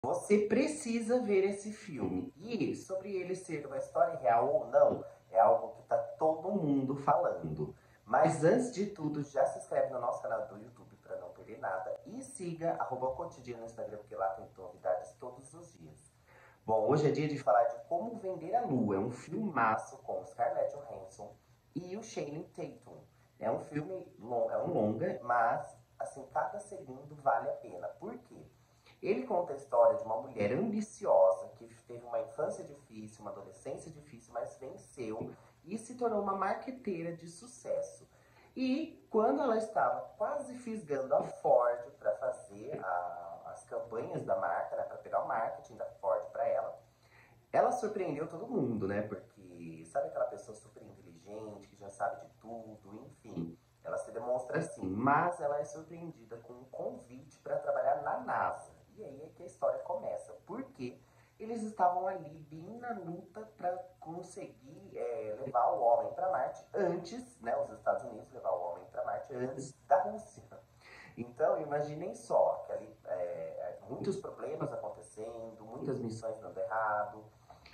Você precisa ver esse filme. E sobre ele ser uma história real ou não, é algo que tá todo mundo falando. Mas antes de tudo, já se inscreve no nosso canal do YouTube para não perder nada. E siga @cotidiano no Instagram, porque lá tem novidades todos os dias. Bom, hoje é dia de falar de Como Vender a Lua. É um filmaço com Scarlett Johansson e o Channing Tatum. É um filme, é um longa, mas assim, cada segundo vale a pena. Por quê? Ele conta a história de uma mulher ambiciosa que teve uma infância difícil, uma adolescência difícil, mas venceu e se tornou uma marqueteira de sucesso. E quando ela estava quase fisgando a Ford para fazer as campanhas da marca, né, para pegar o marketing da Ford para ela surpreendeu todo mundo, né? Porque sabe aquela pessoa super inteligente, que já sabe de tudo, enfim. Ela se demonstra assim, mas ela é surpreendida com um convite para trabalhar na NASA. E aí é que a história começa. Porque eles estavam ali bem na luta para conseguir levar o homem para Marte antes, né? Os Estados Unidos levar o homem para Marte antes da Rússia. Então, imaginem só, que ali muitos problemas acontecendo, muitas missões dando errado,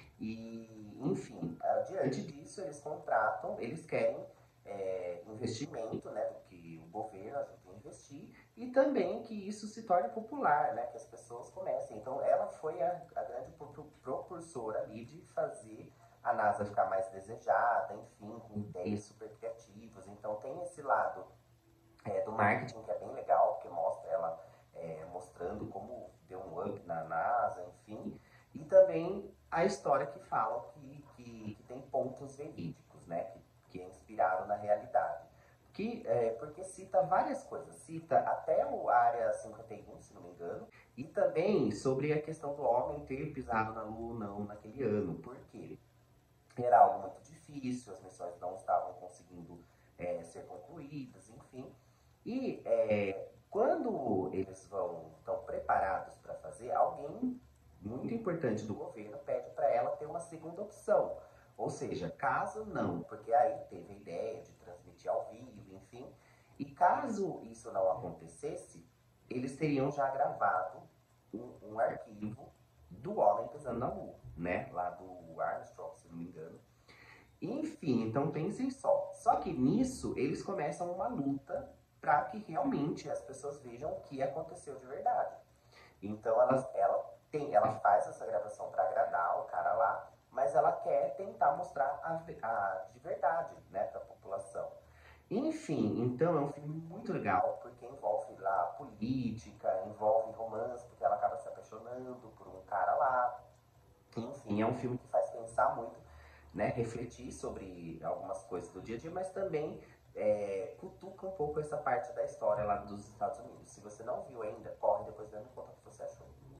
e, enfim, diante disso, eles contratam, eles querem investimento, né, do que o governo ajuda a investir, e também que isso se torne popular, né, que as pessoas comecem. Então, ela foi a grande propulsora ali de fazer a NASA ficar mais desejada, enfim, com ideias super criativas. Então, tem esse lado do marketing que é bem legal, porque mostra ela mostrando como deu um up na NASA, enfim, e também a história que fala que tem pontos verídicos, né, que inspiraram na realidade. Porque cita várias coisas, cita até o Área 51, se não me engano, e também sobre a questão do homem ter pisado na Lua ou não naquele ano, porque era algo muito difícil, as missões não estavam conseguindo ser concluídas, enfim. E quando eles estão preparados para fazer, alguém muito importante do governo pede para ela ter uma segunda opção. Ou seja, caso não, porque aí teve a ideia de transmitir ao vivo, enfim. E caso isso não acontecesse, eles teriam já gravado um arquivo do homem pisando na Lua, né? Lá do Armstrong, se não me engano. Enfim, então pensem só. Só que nisso eles começam uma luta para que realmente as pessoas vejam o que aconteceu de verdade. Então ela faz essa gravação para agradar o cara lá, mas ela quer tentar mostrar a de verdade, né, para a população. Enfim, então é um filme muito legal, porque envolve lá política, envolve romance, porque ela acaba se apaixonando por um cara lá. Enfim, é um filme que faz pensar muito, né, refletir sobre algumas coisas do dia a dia, mas também cutuca um pouco essa parte da história lá dos Estados Unidos. Se você não viu ainda, corre depois, me conta o que você achou.